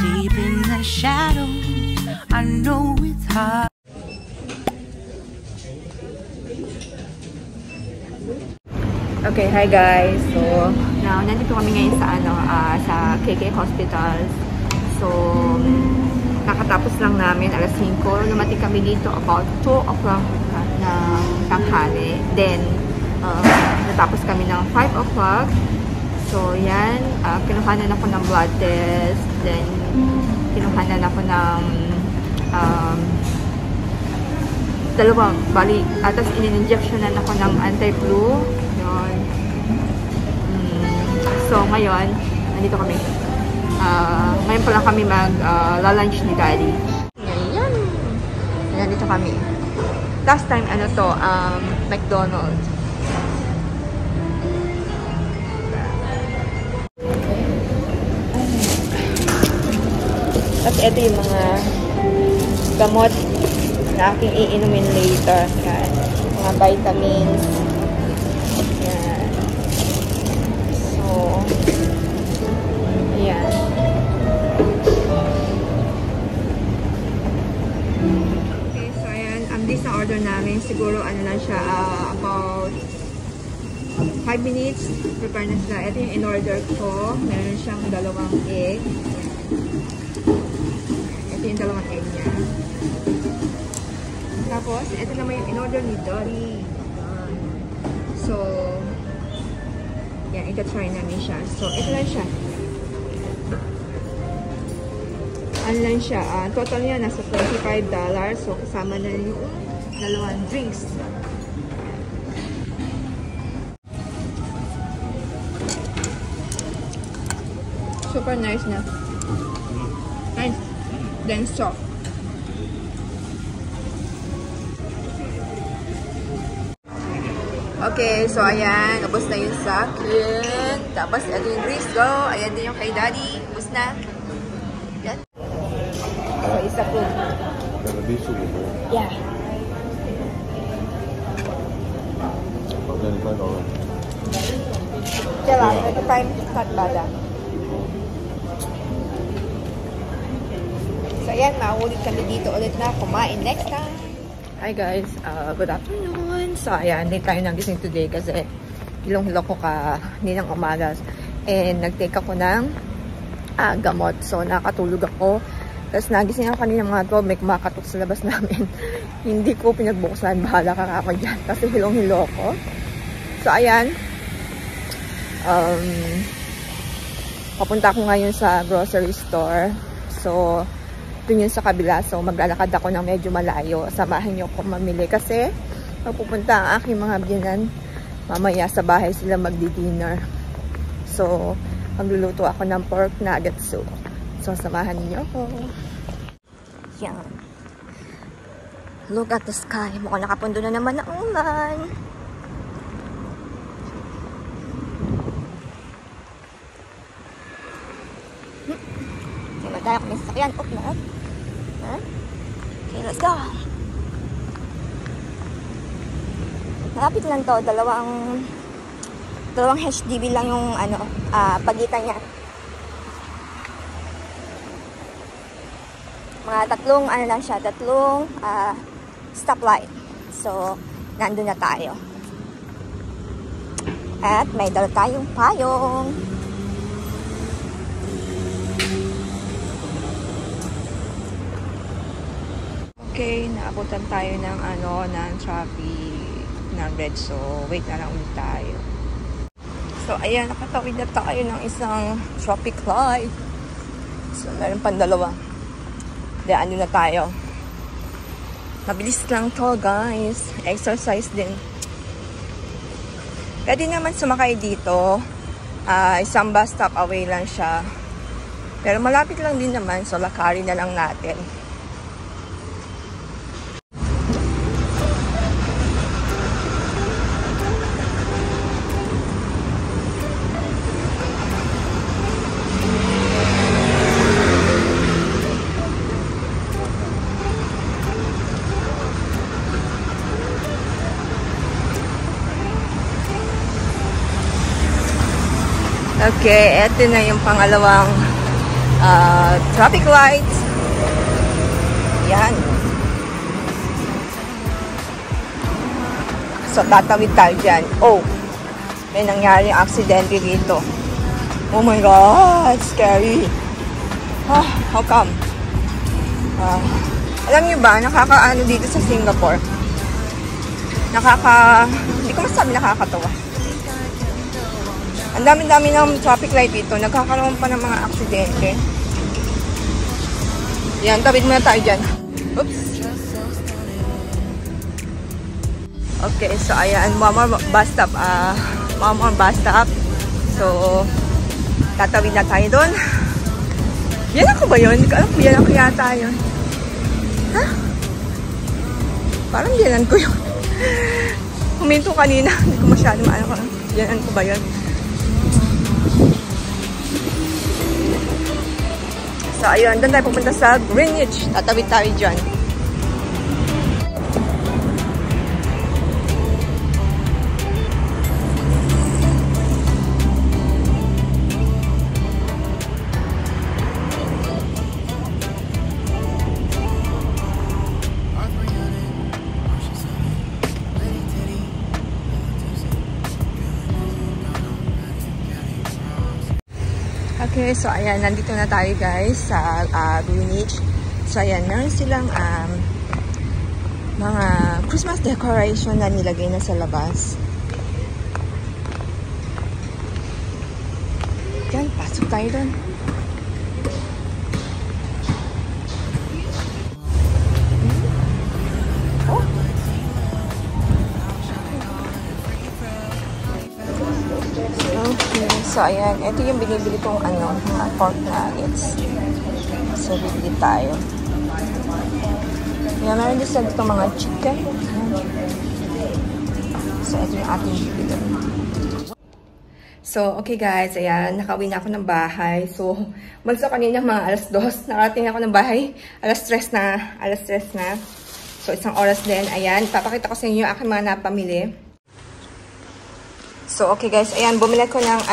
deep in the shadows. I know it's hard. Okay, hi guys. So, now nandito kami ngayon sa sa KK Hospitals. So, nakatapos lang namin alas 5. Lumating kami dito about 2 o'clock ng tanghali. Then, natapos kami ng 5 o'clock. So, yan. Kinuhanan ako ng blood test. Then, kinuhanan ako ng dalawang bali. Tapos, in-injectionan ako ng anti-flu. Yun. So, ngayon, nandito kami. Ngayon pa lang kami mag-lunch ni Daddy. Ayan. Nandito kami. Last time, McDonald's. Tapos ito yung mga gamot na aking iinumin later. Yan. Mga vitamins. Yan. So, ayan. Okay, so ayan. This na order namin. Siguro ano lang siya, about 5 minutes. Prepare na sila. Ito yung in-order ko. Meron siyang 2 egg. Ito yung 2 egg niya. Tapos, ito naman yung in-order ni Dory. So, yan, ika-try namin siya. So, ito lang siya. Ano lang siya? Total niya, nasa $25. So, kasama na yung 2 drinks. Super nice na. Nice. Then soft. Okay, so ayan. Ubus na yung sa akin. Tapos, ito yung drinks go. Ayan din yung kay Daddy. Ubus na. Yan. So, isa po. Yeah. Diba, ito time cut bada. So, ayan, maulit kami dito ulit na kumain next time. Hi guys, good afternoon. So, ayan, hindi tayo nagising today kasi hilong-hilo ko kaninang umaga. And nag-take ako ng gamot. So, nakatulog ako. Tapos, nagising ako kanina mga 12, may kumakatok sa labas namin. Hindi ko pinagbuksan. Bahala ka ako dyan kasi hilong-hilo ako. So, ayan. Papunta ako ngayon sa grocery store. So, dun yun sa kabila. So, maglalakad ako ng medyo malayo. Samahan niyo ako mamili kasi mapupunta ang aking mga biyanan. Mamaya sa bahay sila magdi-dinner. So, magluluto ako ng pork nugget soup. So, samahan niyo ako. Yan. Look at the sky. Mukhang nakapundo na naman ang ulan. Tayo kami sa sakyan. Up na. Okay, let's go. Malapit lang to. Dalawang HDB lang yung pagitan niya. Mga tatlong lang siya. Tatlong stoplight. So, nandun na tayo. At may dala tayong payong. Okay, naabutan tayo ng ng traffic ng red. So, wait na lang ulit tayo. So, ayan, nakatawid na tayo ng isang traffic light. So, meron pang 2. Daan na tayo. Mabilis lang to, guys. Exercise din. Pwede naman sumakay dito. Isang bus stop away lang siya. Pero malapit lang din naman. So, lakarin na lang natin. Okay, eto na yung pangalawang traffic lights. Yan. So, tatawid tayo dyan. Oh, may nangyari aksidente dito. Oh my God, scary. How come? Alam nyo ba, nakakaano dito sa Singapore? Hindi ko masabi nakakatawa. Ang dami-dami ng traffic light dito. Nagkakaroon pa ng mga aksidente. Yan, tawid muna tayo dyan. Oops. Okay, so ayan, one more bus stop. So, tatawid na tayo doon. Yan ako ba yun? Hindi ko alam kung yan ako yata yun. Ha? Parang yanan ko yun. Huminto kanina. Hindi ko masyado maano ko. Yanan ko ba yun? So, ayun. Doon tayo pupunta sa Greenwich. Tatawid tayo dyan. Okay, so ayan, nandito na tayo guys sa Greenwich. So ayan, meron silang mga Christmas decoration na nilagay na sa labas. Diyan, pasok tayo doon. So, ayan. Ito yung binibili kong mga pork nuggets. So, bibili tayo. Ayan, meron din sa dito mga chicken. So, ito yung ating bibili. So, okay guys. Ayan, nakauwi na ako ng bahay. So, malis ako kanina mga alas 2. Nakarating ako ng bahay. Alas 3 na. So, isang oras din. Ayan, papakita ko sa inyo yung aking mga napamili. So, okay guys, ayan, bumili ko ng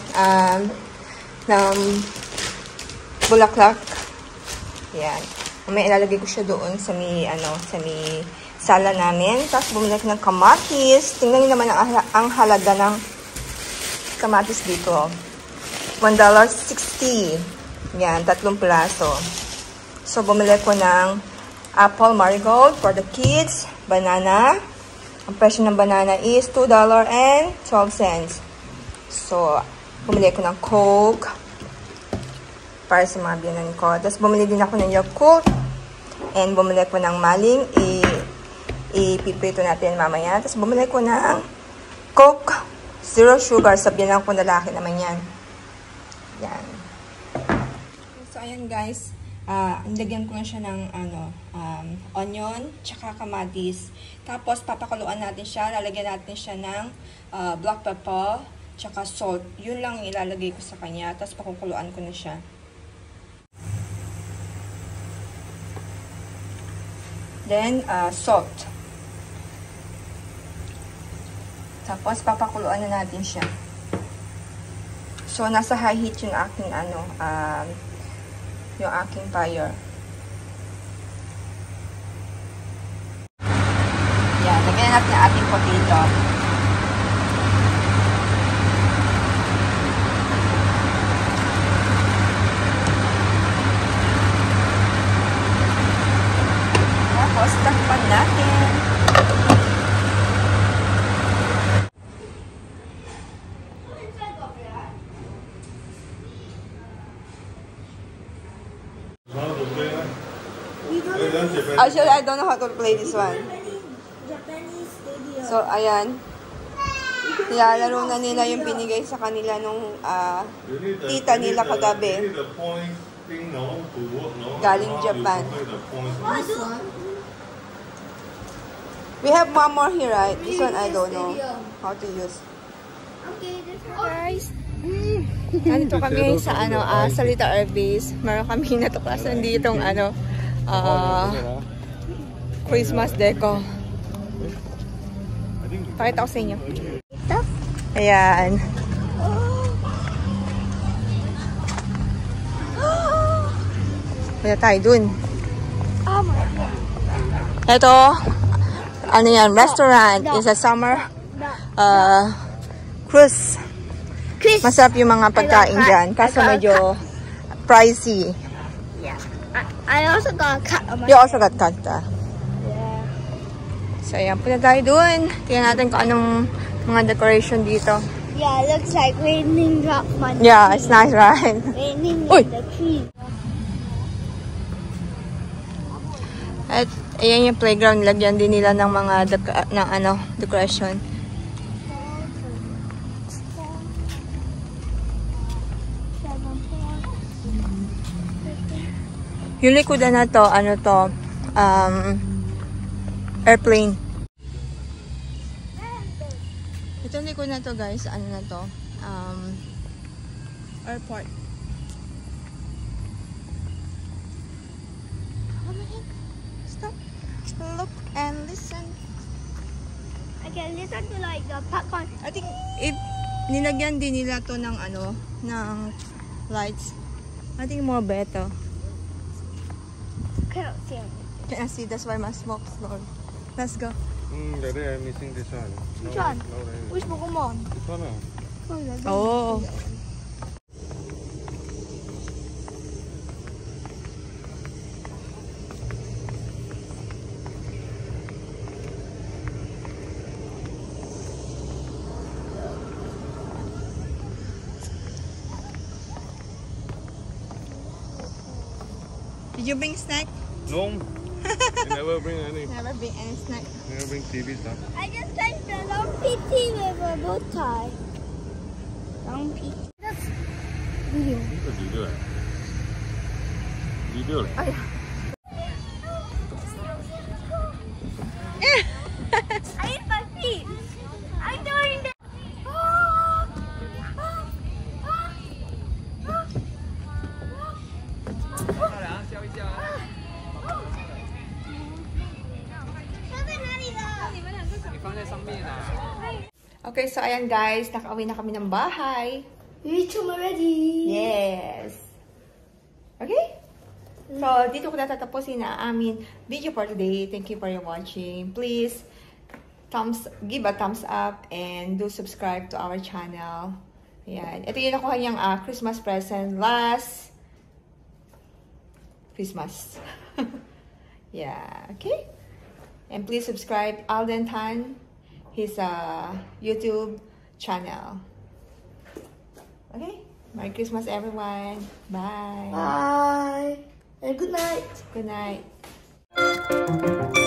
ng bulaklak. Ayan. May ilalagay ko siya doon sa may sala namin. Tapos bumili ko ng kamatis. Tingnan niyo naman ang halaga ng kamatis dito. $1.60. Ayan, 3 piraso. So, bumili ko ng apple marigold for the kids, banana. Ang presyo ng banana is $2.12. So, bumili ko ng Coke para sa mga biyanan ko. Tapos, bumili din ako ng Yakult. And bumili ko ng maling. Ipiprito natin mamaya. Tapos, bumili ko ng Coke. Zero sugar. Sa biyanan ko na laki naman yan. Yan. So, ayan guys. Nilagyan ko na siya ng onion, tsaka kamatis. Tapos, papakuluan natin siya. Lalagyan natin siya ng black pepper, tsaka salt. Yun lang yung ilalagay ko sa kanya. Tapos, pakukuluan ko na siya. Then, salt. Tapos, papakuluan na natin siya. So, nasa high heat yung aking yung aking fire. Yan, lagyan natin ang ating potato. Tapos, takpan natin. Actually, I don't know how to play this one. So, ayan. Nilalaro na nila yung binigay sa kanila nung tita nila kagabi. Galing Japan. We have one more here, right? This one, I don't know how to use. Okay, guys. Nandito kami sa sa Little Herbies. Meron kami natuklasan ditong Christmas deco. Pakita ko sa inyo. Ayan. Punta tayo dun. Oh my God. Ito, ano yan, restaurant. Is a summer cruise. Masarap yung mga pagkain dyan. Kaso medyo pricey. Yeah. I also got a cut on my You also got cut. Yeah. So, ayan. Punta tayo dun. Tingnan natin kung anong mga decoration dito. Yeah, it looks like raining drop on Yeah, it's nice, right? raining Uy! in the tree. At ayan yung playground. Lagyan din nila ng mga decoration. Yung likodan na to, ano to, airplane. Itong likod na to guys, ano na to, airport. Stop, look and listen. I can listen to like the popcorn. I think if nilagyan din nila to ng ano, ng lights, I think more better. Cannot see anything. Can I see? That's why my smoke slowly. Let's go. Daddy, I'm missing this one. Which one? No, Which Pokemon? this one. Oh. Did you bring snack? No. I never bring any. Never bring any snack. Never bring TV stuff. I just touched the long PT with a bow tie. Long PT. That's video. What did you do? You do it. Oh, yeah. I hit my feet. I'm doing this. Okay, so ayan guys, nakauwi na kami ng bahay. We reach home already. Yes. Okay? So, dito ko natatapusin na aming video for today. Thank you for your watching. Please, give a thumbs up and do subscribe to our channel. Ayan. Ito yung nakuha niyang Christmas present last Christmas. Yeah. Okay? And please subscribe Alden Tan, his YouTube channel. Okay? Merry Christmas, everyone. Bye. Bye. And good night. Good night.